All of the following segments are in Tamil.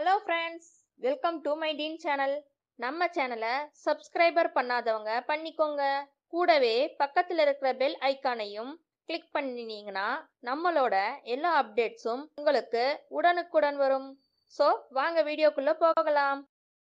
Hello friends, welcome to my Dean channel. நம்ம சேனலை சப்ஸ்கிரைபர் பண்ணாதவங்க பண்ணிக்கோங்க. கூடவே பக்கத்தில் இருக்கிற பெல் ஐக்கானையும் கிளிக் பண்ணினீங்கன்னா நம்மளோட எல்லா அப்டேட்ஸும் உங்களுக்கு உடனுக்குடன் வரும். ஸோ வாங்க வீடியோக்குள்ள போகலாம்.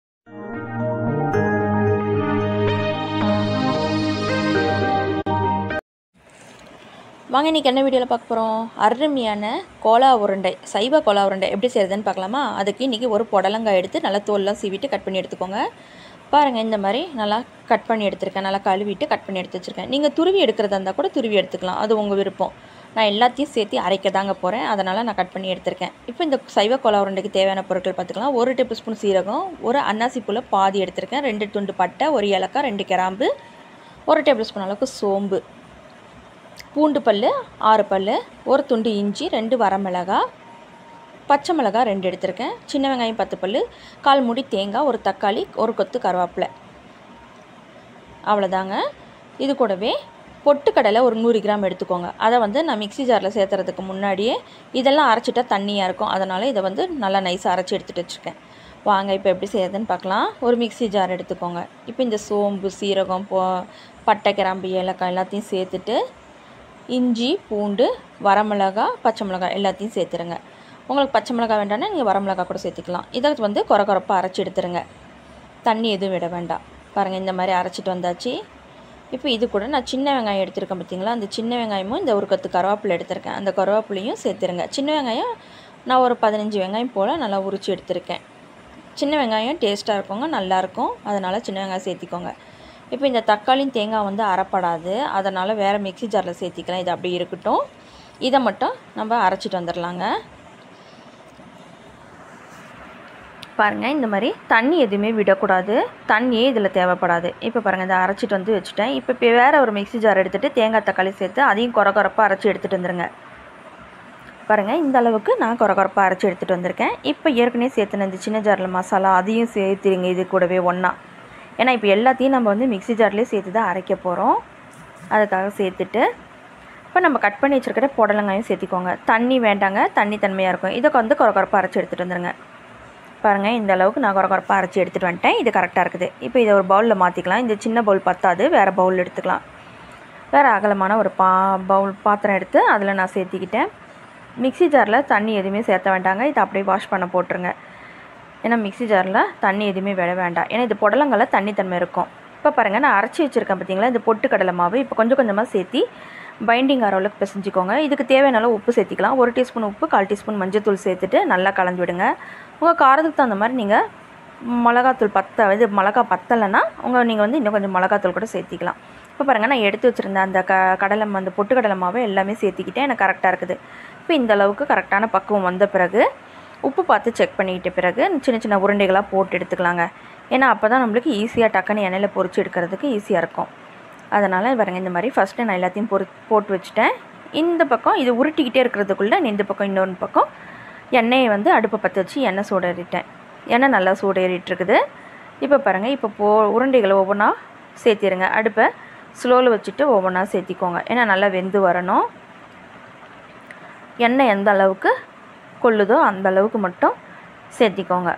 வாங்க இன்றைக்கி என்ன வீடியோவில் பார்க்க போகிறோம். அருமையான கோலா உருண்டை, சைவ கோலா உருண்டை எப்படி செய்கிறதுன்னு பார்க்கலாமா. அதுக்கு இன்றைக்கி ஒரு புடலங்காய் எடுத்து நல்லா தோல்லாம் சீவிட்டு கட் பண்ணி எடுத்துக்கோங்க. பாருங்கள், இந்த மாதிரி நல்லா கட் பண்ணி எடுத்துருக்கேன். நல்லா கழுவிட்டு கட் பண்ணி எடுத்து வச்சுருக்கேன். நீங்கள் துருவி எடுக்கிறதா இருந்தால் கூட துருவி எடுத்துக்கலாம், அது உங்கள் விருப்பம். நான் எல்லாத்தையும் சேர்த்து அரைக்க தாங்க போகிறேன், அதனால் நான் கட் பண்ணி எடுத்திருக்கேன். இப்போ இந்த சைவ கோலா உருண்டைக்கு தேவையான பொருட்கள் பார்த்துக்கலாம். 1 டேபிள் ஸ்பூன் சீரகம், ஒரு அன்னாசி பூவில் பாதி எடுத்திருக்கேன், 2 துண்டு பட்டை, 1 ஏலக்காய், 2 கிராம்பு, 1 டேபிள் ஸ்பூன் அளவுக்கு சோம்பு, பூண்டு பல் 6 பல், 1 துண்டு இஞ்சி, 2 வரமிளகாய், பச்சை மிளகாய் 2 எடுத்திருக்கேன், சின்ன வெங்காயம் 10 பல், 1/4 மூடி தேங்காய், 1 தக்காளி, 1 கொத்து கருவேப்பிலை. அவ்வளோதாங்க. இது கூடவே பொட்டுக்கடலை ஒரு 100 கிராம் எடுத்துக்கோங்க. அதை நான் மிக்ஸி ஜாரில் சேர்த்துறதுக்கு முன்னாடியே இதெல்லாம் அரைச்சிட்டா தண்ணியாக இருக்கும், அதனால் இதை நல்லா நைஸாக அரைச்சி எடுத்துகிட்டு வச்சுருக்கேன். வாங்க இப்போ எப்படி செய்யறதுன்னு பார்க்கலாம். ஒரு மிக்ஸி ஜார் எடுத்துக்கோங்க. இப்போ இந்த சோம்பு, சீரகம், பட்டை, கிராம்பு, ஏலக்காய் எல்லாத்தையும் சேர்த்துட்டு இஞ்சி, பூண்டு, வரமிளகாய், பச்சை மிளகாய் எல்லாத்தையும் சேர்த்துருங்க. உங்களுக்கு பச்சை மிளகாய் வேண்டாம்னா நீங்கள் வரமிளகாய் கூட சேர்த்துக்கலாம். இதை கொரப்பாக அரைச்சி எடுத்துருங்க, தண்ணி எதுவும் விட வேண்டாம். பாருங்கள், இந்த மாதிரி அரைச்சிட்டு வந்தாச்சு. இப்போ இது கூட நான் சின்ன வெங்காயம் எடுத்துருக்கேன் பார்த்தீங்களா, அந்த சின்ன வெங்காயமும் இந்த 1 கொத்து கருவேப்பிலை எடுத்திருக்கேன், அந்த கருவேப்பிலையும் சேர்த்துருங்க. சின்ன வெங்காயம் நான் ஒரு 15 வெங்காயம் போல் நல்லா உரித்து எடுத்திருக்கேன். சின்ன வெங்காயம் டேஸ்ட்டாக இருக்குங்க, நல்லாயிருக்கும், அதனால் சின்ன வெங்காயம் சேர்த்திக்கோங்க. இப்போ இந்த தக்காளியும் தேங்காய் அரைப்படாது, அதனால் வேறு மிக்ஸி ஜாரில் சேர்த்திக்கலாம். இது அப்படியே இருக்கட்டும். இதை மட்டும் நம்ம அரைச்சிட்டு வந்துடலாங்க. பாருங்கள், இந்த மாதிரி தண்ணி எதுவுமே விடக்கூடாது, தண்ணியே இதில் தேவைப்படாது. இப்போ பாருங்கள், இதை அரைச்சிட்டு வந்து வச்சுட்டேன். இப்போ வேறு ஒரு மிக்ஸி ஜார் எடுத்துகிட்டு தேங்காய் தக்காளி சேர்த்து அதையும் கொரப்பாக அரைச்சி எடுத்துகிட்டு வந்துடுங்க. பாருங்கள், இந்த அளவுக்கு நான் கொரப்பாக அரைச்சி எடுத்துகிட்டு வந்திருக்கேன். இப்போ ஏற்கனவே சேர்த்துன இந்த சின்ன ஜாரில் மசாலா அதையும் சேர்த்துருங்க இது கூடவே ஒன்றா. ஏன்னா இப்போ எல்லாத்தையும் நம்ம மிக்ஸி ஜார்லேயே சேர்த்து தான் அரைக்க போகிறோம், அதுக்காக சேர்த்துட்டு இப்போ நம்ம கட் பண்ணி வச்சுருக்கிற புடலங்காயும் சேர்த்திக்கோங்க. தண்ணி வேண்டாங்க, தண்ணி தன்மையாக இருக்கும். இதை கொரப்பாக அரைச்சி எடுத்துகிட்டு வந்துடுங்க. பாருங்கள், இந்த அளவுக்கு நான் கொரப்பாக அரைச்சி எடுத்துகிட்டு வந்துட்டேன். இது கரெக்டாக இருக்குது. இப்போ இதை ஒரு பவுலில் மாற்றிக்கலாம். இந்த சின்ன பவுல் பத்தாது, வேறு பவுல் எடுத்துக்கலாம். வேறு அகலமான ஒரு பவுல் பாத்திரம் எடுத்து அதில் நான் சேர்த்திக்கிட்டேன். மிக்ஸி ஜாரில் தண்ணி எதுவுமே சேர்த்த வேண்டாங்க, இதை அப்படியே வாஷ் பண்ண போட்டுருங்க. ஏன்னா மிக்ஸி ஜாரில் தண்ணி எதுவுமே விட வேண்டாம், ஏன்னா இது புடலங்கால தண்ணி தன்மை இருக்கும். இப்போ பாருங்கள், நான் அரைச்சி வச்சுருக்கேன் பார்த்தீங்களா, இந்த பொட்டுக்கடலை மாவு இப்போ கொஞ்சம் கொஞ்சமாக சேர்த்தி பைண்டிங் அளவுக்கு பிசைஞ்சிக்கோங்க. இதுக்கு தேவையான உப்பு சேர்த்திக்கலாம். 1 டீஸ்பூன் உப்பு, 1/4 டீஸ்பூன் மஞ்சத்தூள் சேர்த்துட்டு நல்லா கலந்து விடுங்க. உங்கள் காரத்துக்கு தகுந்த மாதிரி நீங்கள் மிளகாத்தூள் மிளகா பத்தலைன்னா நீங்கள் இன்னும் கொஞ்சம் மிளகாத்தூள் கூட சேர்த்திக்கலாம். இப்போ பாருங்கள், நான் எடுத்து வச்சுருந்தேன் அந்த கடலை அந்த பொட்டுக்கடலை மாவை எல்லாமே சேர்த்திக்கிட்டேன், எனக்கு கரெக்டாக இருக்குது. இப்போ இந்த அளவுக்கு கரெக்டான பக்குவம் வந்த பிறகு உப்பு பார்த்து செக் பண்ணிக்கிட்ட பிறகு சின்ன சின்ன உருண்டைகளாக போட்டு எடுத்துக்கலாங்க. ஏன்னா அப்போ தான் நம்மளுக்கு ஈஸியாக டக்குன்னு எண்ணெயில் பொரிச்சு எடுக்கிறதுக்கு ஈஸியாக இருக்கும். அதனால் பாருங்கள், இந்த மாதிரி ஃபஸ்ட்டு நான் எல்லாத்தையும் போட்டு வச்சுட்டேன். இந்த பக்கம் இது உருட்டிக்கிட்டே இருக்கிறதுக்குள்ளே இந்த பக்கம் இன்னொரு பக்கம் எண்ணெயை அடுப்பை பற்ற வச்சு எண்ணெய் சூடேறிட்டேன். எண்ணெய் நல்லா சூடேறிட்டுருக்குது. இப்போ பாருங்கள், இப்போ உருண்டைகளை ஒவ்வொன்றா சேர்த்திடுங்க. அடுப்பை ஸ்லோவில் வச்சுட்டு ஒவ்வொன்றா சேர்த்திக்கோங்க, ஏன்னா நல்லா வெந்து வரணும். எண்ணெய் எந்த அளவுக்கு கொள்ளுதோ அந்த அளவுக்கு மட்டும் சேர்த்திக்கோங்க.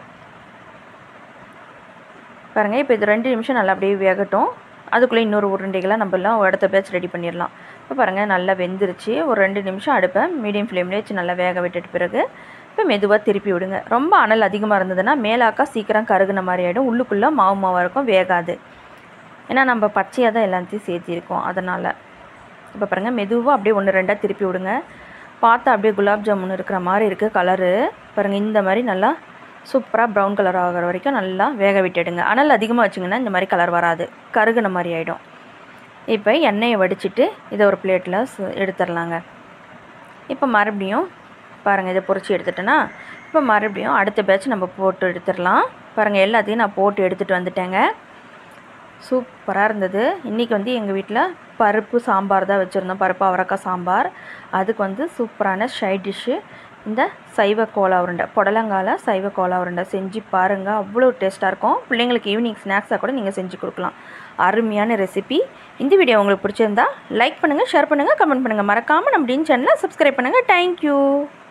பாருங்கள், இப்போ இது 2 நிமிஷம் நல்லா அப்படியே வேகட்டும். அதுக்குள்ளே இன்னொரு உருண்டைகளை நம்மளாம் அடுத்த பேட்ச் ரெடி பண்ணிடலாம். இப்போ பாருங்கள், நல்லா வெந்துருச்சு. ஒரு 2 நிமிஷம் அடுப்பை மீடியம் ஃப்ளேம்லேயே வச்சு நல்லா வேக விட்டுட்டு பிறகு இப்போ மெதுவாக திருப்பி விடுங்க. ரொம்ப அனல் அதிகமாக இருந்ததுன்னா மேலாக்கா சீக்கிரம் கருகுன மாதிரி ஆகிடும், உள்ளுக்குள்ளே மாவாக இருக்கும், வேகாது. ஏன்னா நம்ம பச்சையாக தான் எல்லாத்தையும் சேர்த்திருக்கோம், அதனால். இப்போ பாருங்கள், மெதுவாக அப்படியே 1 2 திருப்பி விடுங்க. பார்த்தா அப்படியே குலாப் ஜாமுன் இருக்கிற மாதிரி இருக்குது கலரு. பாருங்கள், இந்த மாதிரி நல்லா சூப்பராக ப்ரௌன் கலர் ஆகிற வரைக்கும் நல்லா வேக விட்டுடுங்க. அனல் அதிகமாக வச்சிங்கன்னா இந்த மாதிரி கலர் வராது, கருகுன மாதிரி ஆகிடும். இப்போ எண்ணெயை வடிச்சிட்டு இதை ஒரு பிளேட்டில் எடுத்துடலாங்க. இப்போ மறுபடியும் பாருங்கள், இதை பொரிச்சு எடுத்துட்டேன்னா இப்போ மறுபடியும் அடுத்த பேட்ச் நம்ம போட்டு எடுத்துடலாம். பாருங்கள், எல்லாத்தையும் நான் போட்டு எடுத்துகிட்டு வந்துட்டேங்க. சூப்பராக இருந்தது. இன்றைக்கி எங்கள் வீட்டில் பருப்பு சாம்பார் தான் வச்சுருந்தோம், பருப்பு அவரைக்காய் சாம்பார். அதுக்கு சூப்பரான சைட் டிஷ்ஷு இந்த சைவ கோலா உருண்டை, புடலங்கால சைவ கோலா உருண்டை செஞ்சு பாருங்கள், அவ்வளோ டேஸ்ட்டாக இருக்கும். பிள்ளைங்களுக்கு ஈவினிங் ஸ்நாக்ஸாக கூட நீங்கள் செஞ்சு கொடுக்கலாம். அருமையான ரெசிபி. இந்த வீடியோ உங்களுக்கு பிடிச்சிருந்தா லைக் பண்ணுங்கள், ஷேர் பண்ணுங்கள், கமெண்ட் பண்ணுங்கள். மறக்காமல் நம்ம டீன் சேனலை சப்ஸ்கிரைப் பண்ணுங்கள். தேங்க்யூ.